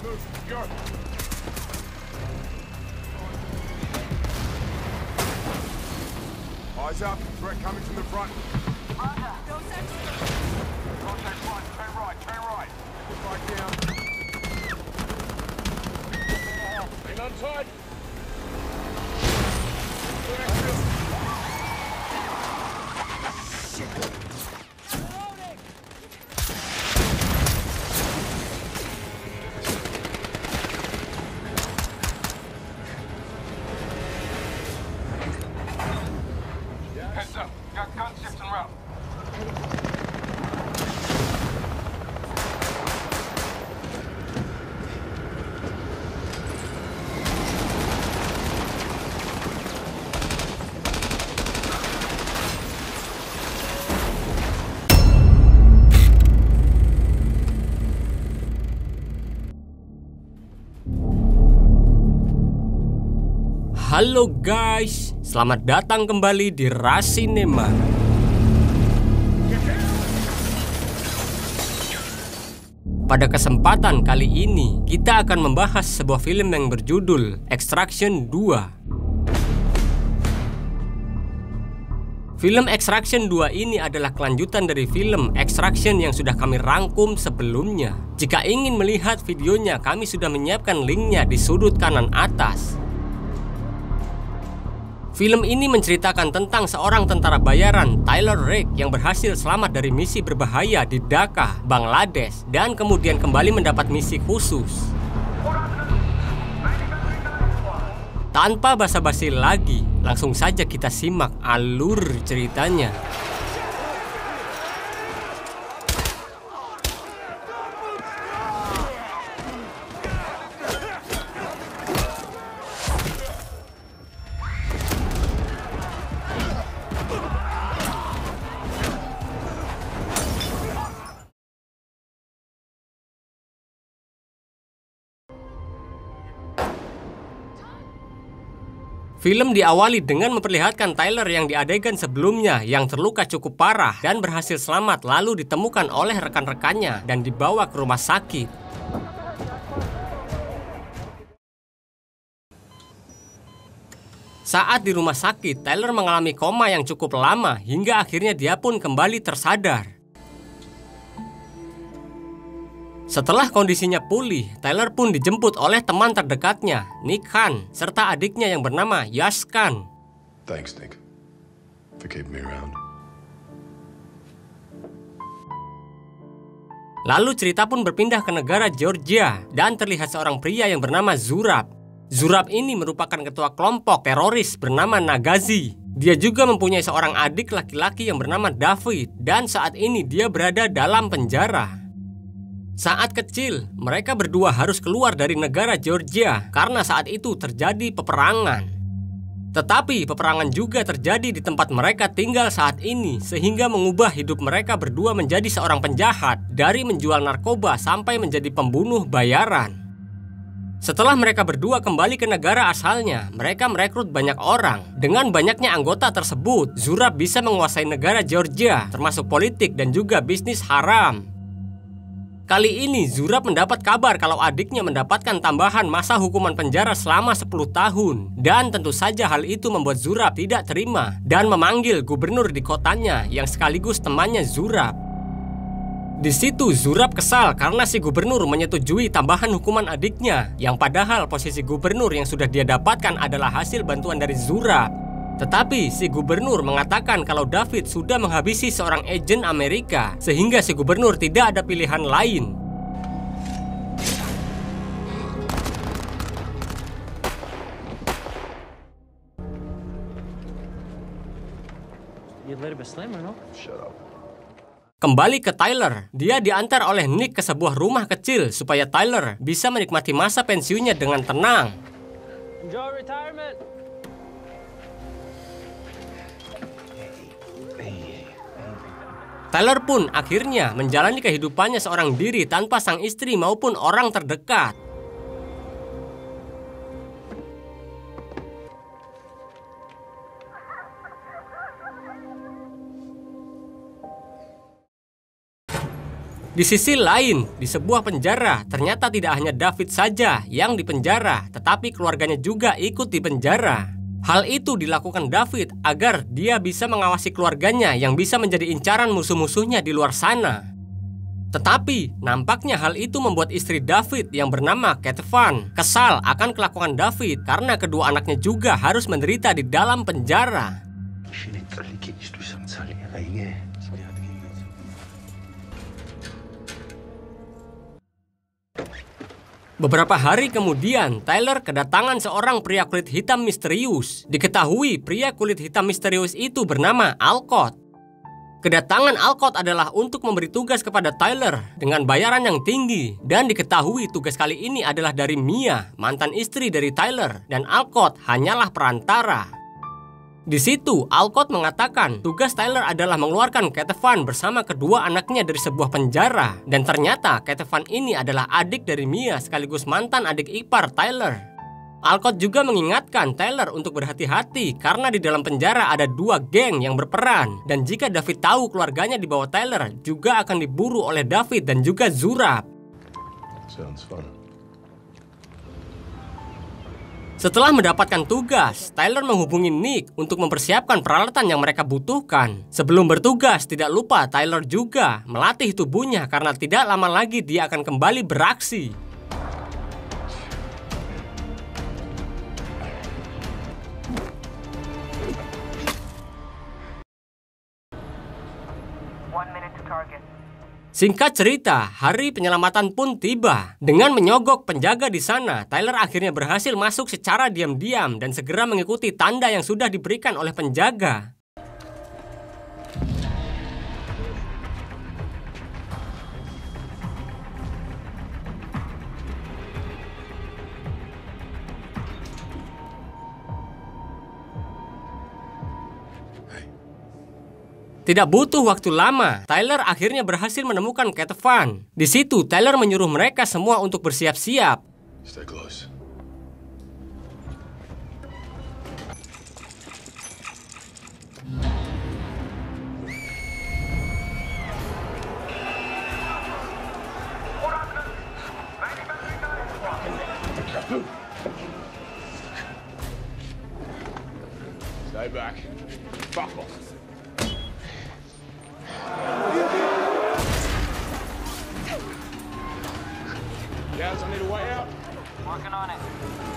Move, go. Eyes up. Threat coming from the front. Roger. Go central. Contact one. Turn right. Turn right. Get back down. In on tight. Heads up. Got gunships en route. Halo guys, selamat datang kembali di Rasinema. Pada kesempatan kali ini, kita akan membahas sebuah film yang berjudul Extraction 2. Film Extraction 2 ini adalah kelanjutan dari film Extraction yang sudah kami rangkum sebelumnya. Jika ingin melihat videonya, kami sudah menyiapkan linknya di sudut kanan atas. Film ini menceritakan tentang seorang tentara bayaran, Tyler Rake, yang berhasil selamat dari misi berbahaya di Dhaka, Bangladesh, dan kemudian kembali mendapat misi khusus. Tanpa basa-basi lagi, langsung saja kita simak alur ceritanya. Film diawali dengan memperlihatkan Tyler yang di adegan sebelumnya yang terluka cukup parah dan berhasil selamat lalu ditemukan oleh rekan-rekannya dan dibawa ke rumah sakit. Saat di rumah sakit, Tyler mengalami koma yang cukup lama hingga akhirnya dia pun kembali tersadar. Setelah kondisinya pulih, Tyler pun dijemput oleh teman terdekatnya, Nick Khan, serta adiknya yang bernama Yash Khan. Thanks, Nick, for keeping me around. Lalu cerita pun berpindah ke negara Georgia dan terlihat seorang pria yang bernama Zurab. Zurab ini merupakan ketua kelompok teroris bernama Nagazi. Dia juga mempunyai seorang adik laki-laki yang bernama David dan saat ini dia berada dalam penjara. Saat kecil, mereka berdua harus keluar dari negara Georgia karena saat itu terjadi peperangan. Tetapi peperangan juga terjadi di tempat mereka tinggal saat ini sehingga mengubah hidup mereka berdua menjadi seorang penjahat dari menjual narkoba sampai menjadi pembunuh bayaran. Setelah mereka berdua kembali ke negara asalnya, mereka merekrut banyak orang. Dengan banyaknya anggota tersebut, Zurab bisa menguasai negara Georgia termasuk politik dan juga bisnis haram. Kali ini Zurab mendapat kabar kalau adiknya mendapatkan tambahan masa hukuman penjara selama 10 tahun. Dan tentu saja hal itu membuat Zurab tidak terima dan memanggil gubernur di kotanya yang sekaligus temannya Zurab. Di situ Zurab kesal karena si gubernur menyetujui tambahan hukuman adiknya, yang padahal posisi gubernur yang sudah dia dapatkan adalah hasil bantuan dari Zurab. Tetapi si gubernur mengatakan kalau David sudah menghabisi seorang agen Amerika sehingga si gubernur tidak ada pilihan lain. Kembali ke Tyler, dia diantar oleh Nick ke sebuah rumah kecil supaya Tyler bisa menikmati masa pensiunnya dengan tenang. Enjoy retirement. Tyler pun akhirnya menjalani kehidupannya seorang diri tanpa sang istri maupun orang terdekat. Di sisi lain, di sebuah penjara, ternyata tidak hanya David saja yang dipenjara, tetapi keluarganya juga ikut dipenjara. Hal itu dilakukan David agar dia bisa mengawasi keluarganya yang bisa menjadi incaran musuh-musuhnya di luar sana. Tetapi, nampaknya hal itu membuat istri David yang bernama Kate Van kesal akan kelakuan David karena kedua anaknya juga harus menderita di dalam penjara. Beberapa hari kemudian, Tyler kedatangan seorang pria kulit hitam misterius. Diketahui pria kulit hitam misterius itu bernama Alcott. Kedatangan Alcott adalah untuk memberi tugas kepada Tyler dengan bayaran yang tinggi. Dan diketahui tugas kali ini adalah dari Mia, mantan istri dari Tyler. Dan Alcott hanyalah perantara. Di situ, Alcott mengatakan tugas Tyler adalah mengeluarkan Kate Van bersama kedua anaknya dari sebuah penjara. Dan ternyata Kate Van ini adalah adik dari Mia sekaligus mantan adik ipar Tyler. Alcott juga mengingatkan Tyler untuk berhati-hati karena di dalam penjara ada dua geng yang berperan. Dan jika David tahu keluarganya di bawah Tyler, juga akan diburu oleh David dan juga Zurab. Sounds fun. Setelah mendapatkan tugas, Tyler menghubungi Nick untuk mempersiapkan peralatan yang mereka butuhkan. Sebelum bertugas, tidak lupa Tyler juga melatih tubuhnya karena tidak lama lagi dia akan kembali beraksi. Singkat cerita, hari penyelamatan pun tiba. Dengan menyogok penjaga di sana, Tyler akhirnya berhasil masuk secara diam-diam dan segera mengikuti tanda yang sudah diberikan oleh penjaga. Tidak butuh waktu lama, Tyler akhirnya berhasil menemukan Kate Van. Di situ, Tyler menyuruh mereka semua untuk bersiap-siap. Stay close. Stay back. Fuck off. Guys, I need a way out. Working on it.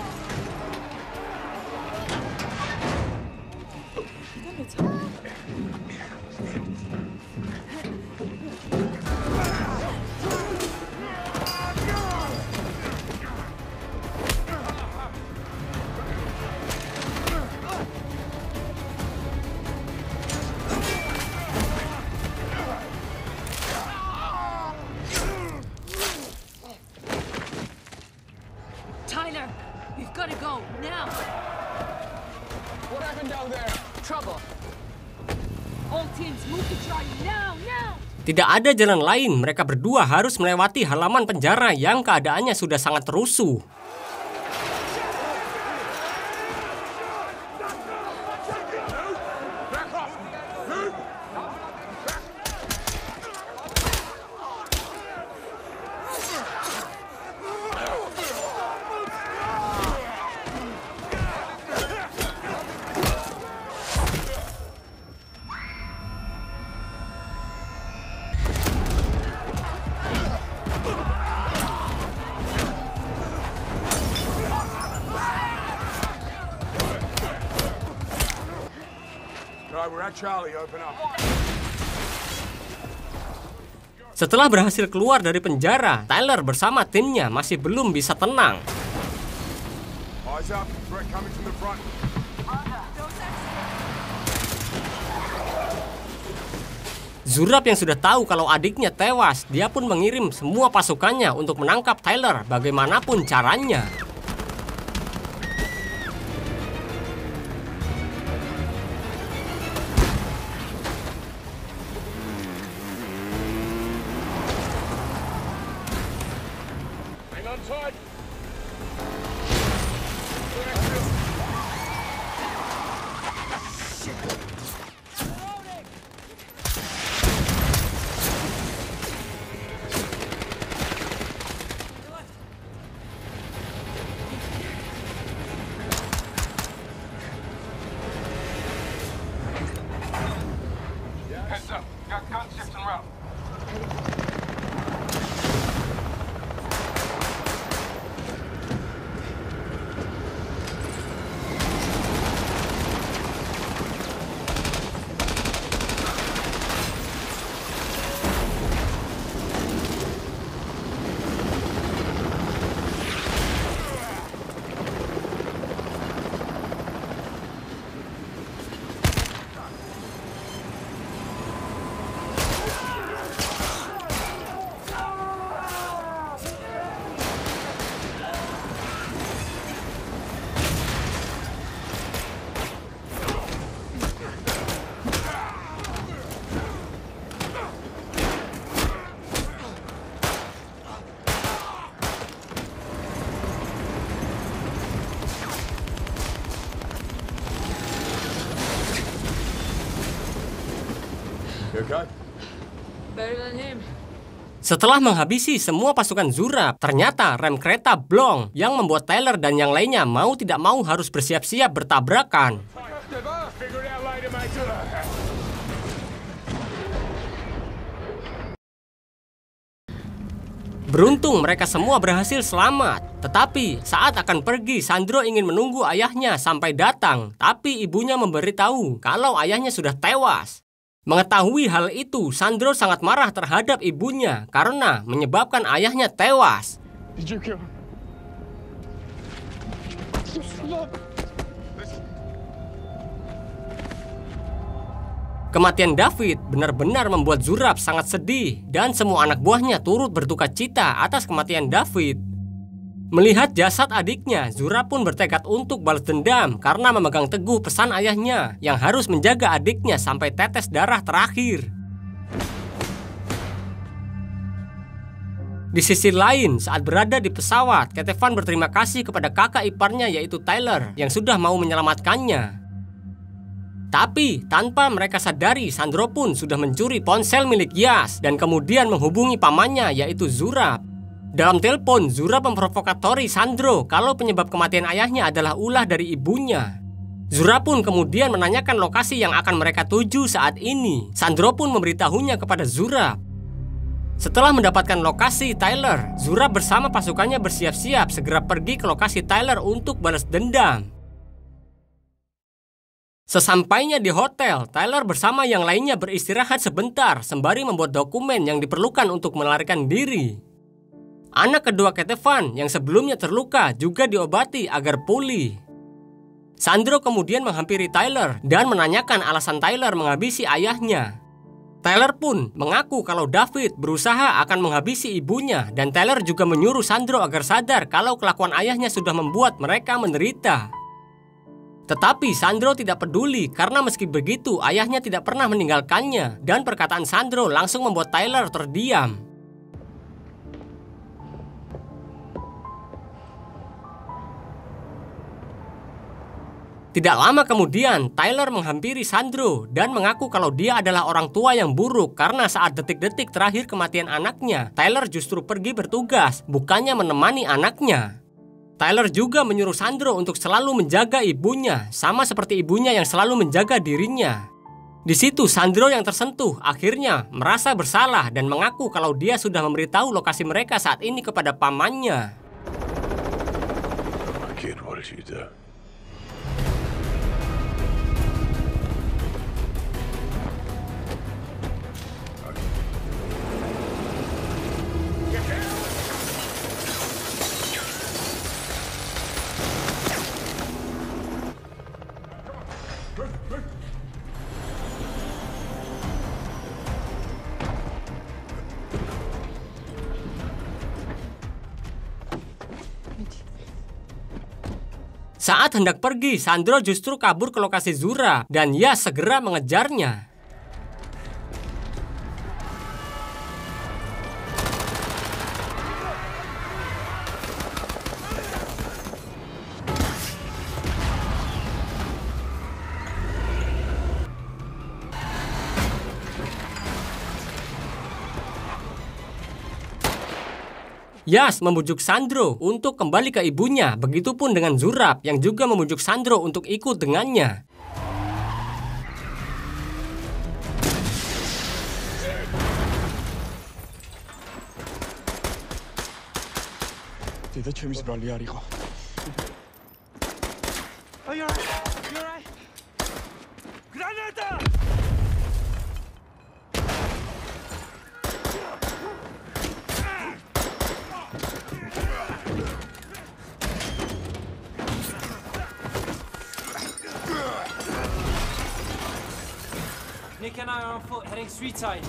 Tyler, we've got to go now. What happened down there? Trouble. All teams move to Charlie now, now. Tidak ada jalan lain, mereka berdua harus melewati halaman penjara yang keadaannya sudah sangat rusuh. Right, we're at Charlie. Open up. Setelah berhasil keluar dari penjara, Tyler bersama timnya masih belum bisa tenang. Eyes up. Threat coming from the front. Zurab yang sudah tahu kalau adiknya tewas, dia pun mengirim semua pasukannya untuk menangkap Tyler bagaimanapun caranya. Hang on tight. You okay? Better than him. Setelah menghabisi semua pasukan Zurab, ternyata rem kereta blong yang membuat Tyler dan yang lainnya mau tidak mau harus bersiap-siap bertabrakan. Figure it out later, mate. Beruntung mereka semua berhasil selamat. Tetapi saat akan pergi, Sandro ingin menunggu ayahnya sampai datang. Tapi ibunya memberitahu kalau ayahnya sudah tewas. Mengetahui hal itu, Sandro sangat marah terhadap ibunya karena menyebabkan ayahnya tewas. Did you kill him? Kematian David benar-benar membuat Zurab sangat sedih dan semua anak buahnya turut berduka cita atas kematian David. Melihat jasad adiknya, Zurab pun bertekad untuk balas dendam karena memegang teguh pesan ayahnya yang harus menjaga adiknya sampai tetes darah terakhir. Di sisi lain, saat berada di pesawat, Ketevan berterima kasih kepada kakak iparnya yaitu Tyler yang sudah mau menyelamatkannya. Tapi tanpa mereka sadari, Sandro pun sudah mencuri ponsel milik Yas dan kemudian menghubungi pamannya yaitu Zurab. Dalam telepon, Zurab memprovokatori Sandro kalau penyebab kematian ayahnya adalah ulah dari ibunya. Zurab pun kemudian menanyakan lokasi yang akan mereka tuju saat ini. Sandro pun memberitahunya kepada Zurab. Setelah mendapatkan lokasi Tyler, Zurab bersama pasukannya bersiap-siap segera pergi ke lokasi Tyler untuk balas dendam. Sesampainya di hotel, Tyler bersama yang lainnya beristirahat sebentar sembari membuat dokumen yang diperlukan untuk melarikan diri. Anak kedua Ketevan yang sebelumnya terluka juga diobati agar pulih. Sandro kemudian menghampiri Tyler dan menanyakan alasan Tyler menghabisi ayahnya. Tyler pun mengaku kalau David berusaha akan menghabisi ibunya dan Tyler juga menyuruh Sandro agar sadar kalau kelakuan ayahnya sudah membuat mereka menderita. Tetapi Sandro tidak peduli karena meski begitu ayahnya tidak pernah meninggalkannya dan perkataan Sandro langsung membuat Tyler terdiam. Tidak lama kemudian, Tyler menghampiri Sandro dan mengaku kalau dia adalah orang tua yang buruk karena saat detik-detik terakhir kematian anaknya, Tyler justru pergi bertugas, bukannya menemani anaknya. Tyler juga menyuruh Sandro untuk selalu menjaga ibunya, sama seperti ibunya yang selalu menjaga dirinya. Di situ Sandro yang tersentuh akhirnya merasa bersalah dan mengaku kalau dia sudah memberitahu lokasi mereka saat ini kepada pamannya. Kid, what did you do? Saat hendak pergi, Sandro justru kabur ke lokasi Zurab dan Yas segera mengejarnya. Yas membujuk Sandro untuk kembali ke ibunya, begitupun dengan Zurab yang juga membujuk Sandro untuk ikut dengannya. Nick and I are on foot, heading street side.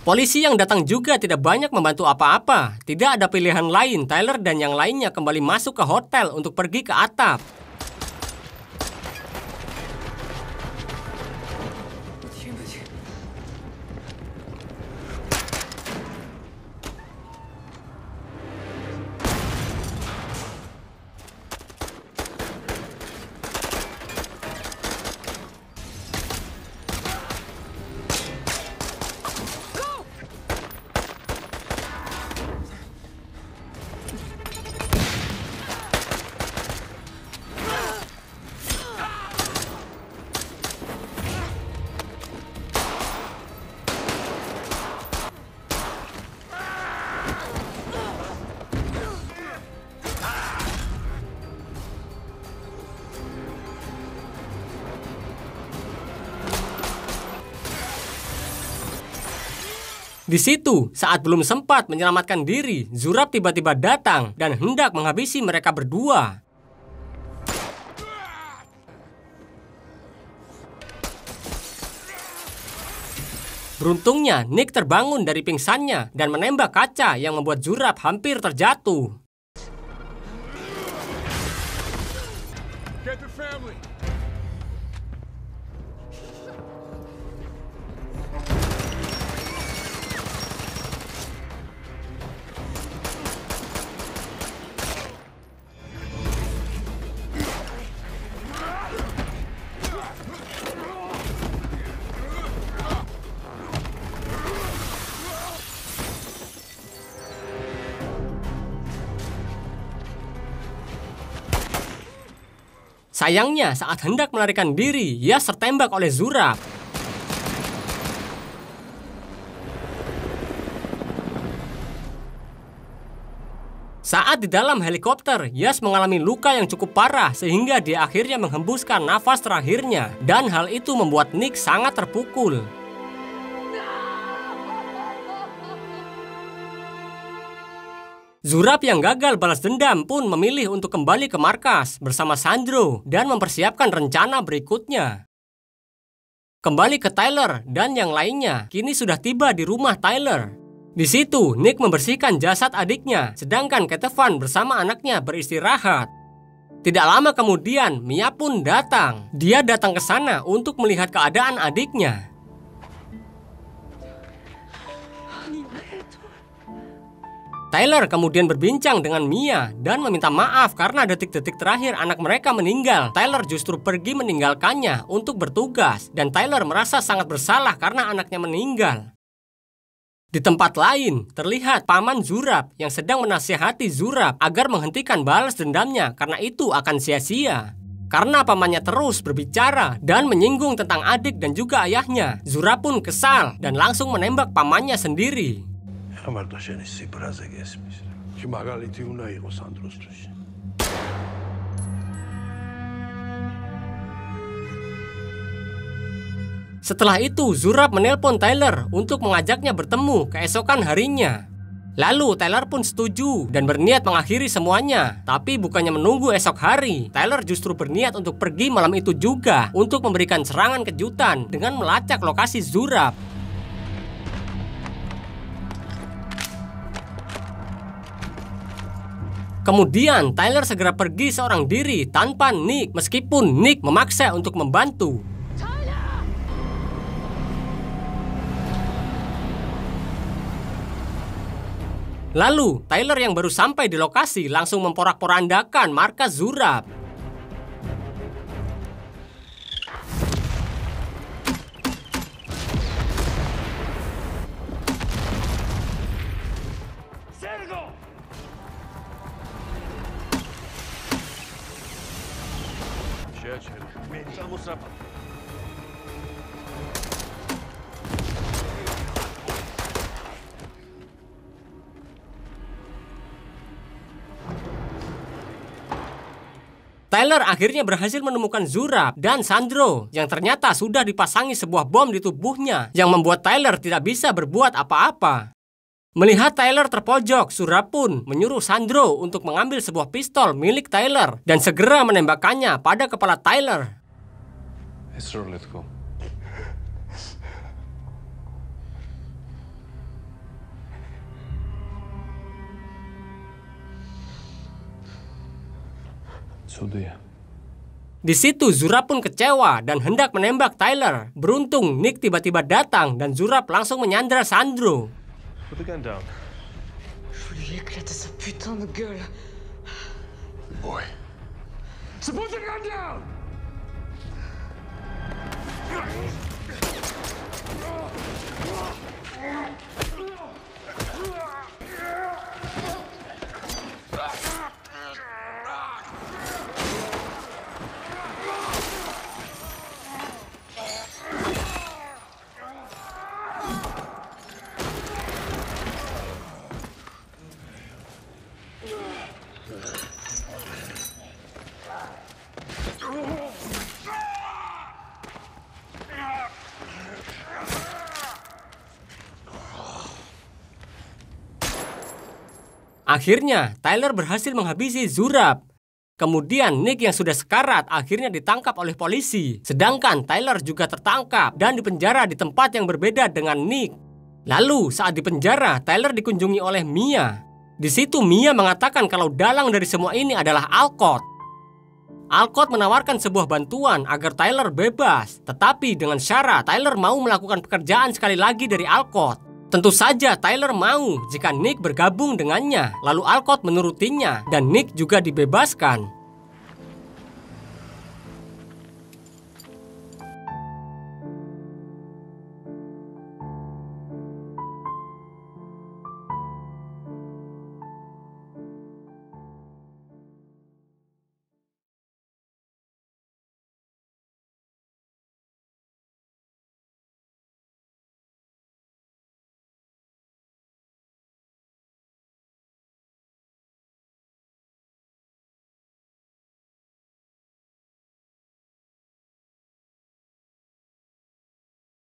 Polisi yang datang juga tidak banyak membantu apa-apa. Tidak ada pilihan lain, Tyler dan yang lainnya kembali masuk ke hotel untuk pergi ke atap. Di situ, saat belum sempat menyelamatkan diri, Zurab tiba-tiba datang dan hendak menghabisi mereka berdua. Beruntungnya, Nick terbangun dari pingsannya dan menembak kaca yang membuat Zurab hampir terjatuh. Get the family. Sayangnya, saat hendak melarikan diri, Yas tertembak oleh Zurab. Saat di dalam helikopter, Yas mengalami luka yang cukup parah sehingga dia akhirnya menghembuskan nafas terakhirnya. Dan hal itu membuat Nick sangat terpukul. Zurab yang gagal balas dendam pun memilih untuk kembali ke markas bersama Sandro dan mempersiapkan rencana berikutnya. Kembali ke Tyler dan yang lainnya kini sudah tiba di rumah Tyler. Di situ Nick membersihkan jasad adiknya, sedangkan Ketavan bersama anaknya beristirahat. Tidak lama kemudian Mia pun datang. Dia datang ke sana untuk melihat keadaan adiknya. Tyler kemudian berbincang dengan Mia dan meminta maaf karena detik-detik terakhir anak mereka meninggal. Tyler justru pergi meninggalkannya untuk bertugas dan Tyler merasa sangat bersalah karena anaknya meninggal. Di tempat lain, terlihat paman Zurab yang sedang menasihati Zurab agar menghentikan balas dendamnya karena itu akan sia-sia. Karena pamannya terus berbicara dan menyinggung tentang adik dan juga ayahnya, Zurab pun kesal dan langsung menembak pamannya sendiri. Setelah itu, Zurab menelpon Tyler untuk mengajaknya bertemu keesokan harinya. Lalu Tyler pun setuju dan berniat mengakhiri semuanya. Tapi bukannya menunggu esok hari, Tyler justru berniat untuk pergi malam itu juga untuk memberikan serangan kejutan dengan melacak lokasi Zurab. Kemudian Tyler segera pergi seorang diri tanpa Nick, meskipun Nick memaksa untuk membantu. Lalu Tyler yang baru sampai di lokasi langsung memporak-porandakan markas Zurab. Tyler akhirnya berhasil menemukan Zurab dan Sandro yang ternyata sudah dipasangi sebuah bom di tubuhnya yang membuat Tyler tidak bisa berbuat apa-apa. Melihat Tyler terpojok, Zurab pun menyuruh Sandro untuk mengambil sebuah pistol milik Tyler dan segera menembakkannya pada kepala Tyler. Let's go. Di situ Zurab pun kecewa dan hendak menembak Tyler. Beruntung Nick tiba-tiba datang dan Zurab langsung menyandra Sandro. Put the gun down. Je lui éclater sa putain de gueule. Boy. So put the gun down! Akhirnya, Tyler berhasil menghabisi Zurab. Kemudian Nick yang sudah sekarat akhirnya ditangkap oleh polisi. Sedangkan Tyler juga tertangkap dan dipenjara di tempat yang berbeda dengan Nick. Lalu saat di penjara, Tyler dikunjungi oleh Mia. Di situ Mia mengatakan kalau dalang dari semua ini adalah Alcott. Alcott menawarkan sebuah bantuan agar Tyler bebas. Tetapi dengan syarat Tyler mau melakukan pekerjaan sekali lagi dari Alcott. Tentu saja Tyler mau jika Nick bergabung dengannya. Lalu Alcott menurutinya dan Nick juga dibebaskan.